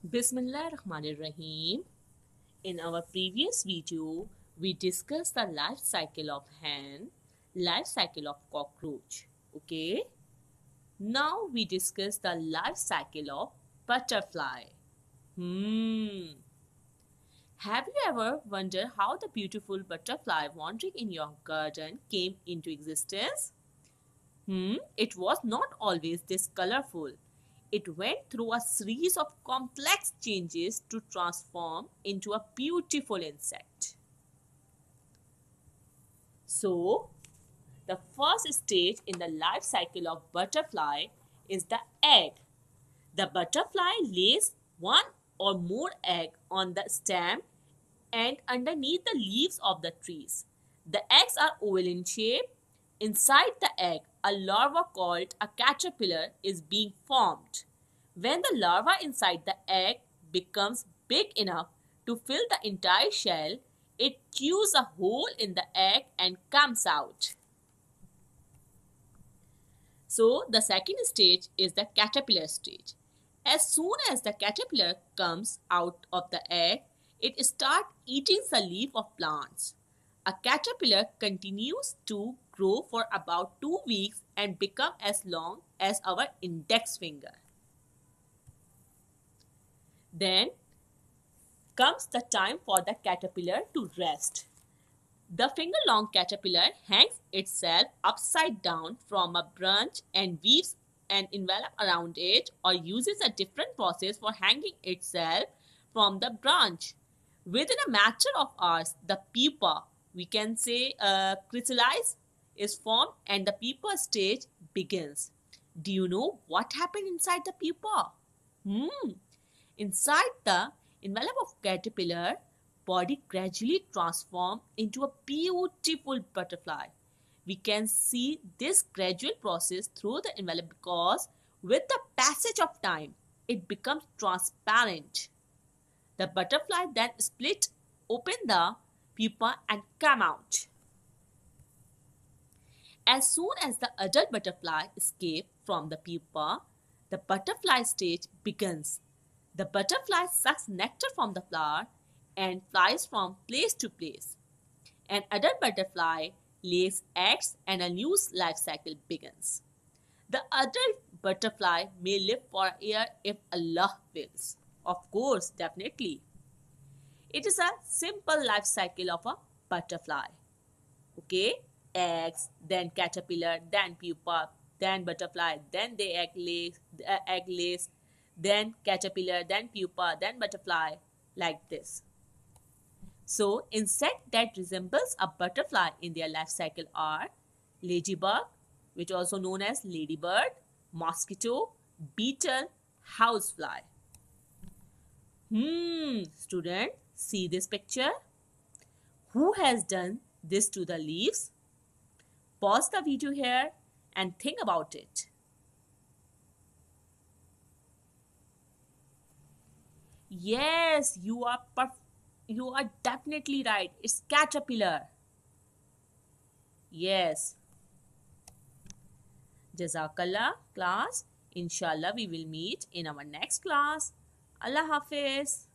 Bismillahirrahmanirrahim. In our previous video, we discussed the life cycle of hen, life cycle of cockroach. Okay. Now we discuss the life cycle of butterfly. Have you ever wondered how the beautiful butterfly wandering in your garden came into existence? It was not always this colorful. It went through a series of complex changes to transform into a beautiful insect. So, the first stage in the life cycle of butterfly is the egg. The butterfly lays one or more egg on the stem and underneath the leaves of the trees. The eggs are oval in shape. Inside the egg, a larva called a caterpillar is being formed. When the larva inside the egg becomes big enough to fill the entire shell, it chews a hole in the egg and comes out. So, the second stage is the caterpillar stage. As soon as the caterpillar comes out of the egg, it starts eating the leaf of plants. A caterpillar continues to grow for about 2 weeks and become as long as our index finger. Then comes the time for the caterpillar to rest. The finger-long caterpillar hangs itself upside down from a branch and weaves an envelope around it, or uses a different process for hanging itself from the branch. Within a matter of hours, the pupa, we can say chrysalis, is formed and the pupa stage begins. Do you know what happened inside the pupa? Inside the envelope of caterpillar, body gradually transforms into a beautiful butterfly. We can see this gradual process through the envelope because with the passage of time, it becomes transparent. The butterfly then split open the pupa and come out. As soon as the adult butterfly escapes from the pupa, the butterfly stage begins. The butterfly sucks nectar from the flower and flies from place to place. An adult butterfly lays eggs and a new life cycle begins. The adult butterfly may live for a year if Allah wills. Of course, definitely. It is a simple life cycle of a butterfly. Okay? Eggs, then caterpillar, then pupa, then butterfly, then the egg lays, then caterpillar, then pupa, then butterfly, like this. So, insects that resembles a butterfly in their life cycle are ladybug, which is also known as ladybird, mosquito, beetle, housefly. Student, see this picture? Who has done this to the leaves? Pause the video here and think about it. Yes, you are definitely right. It's caterpillar. Yes. Jazakallah class. Inshallah we will meet in our next class. Allah Hafiz.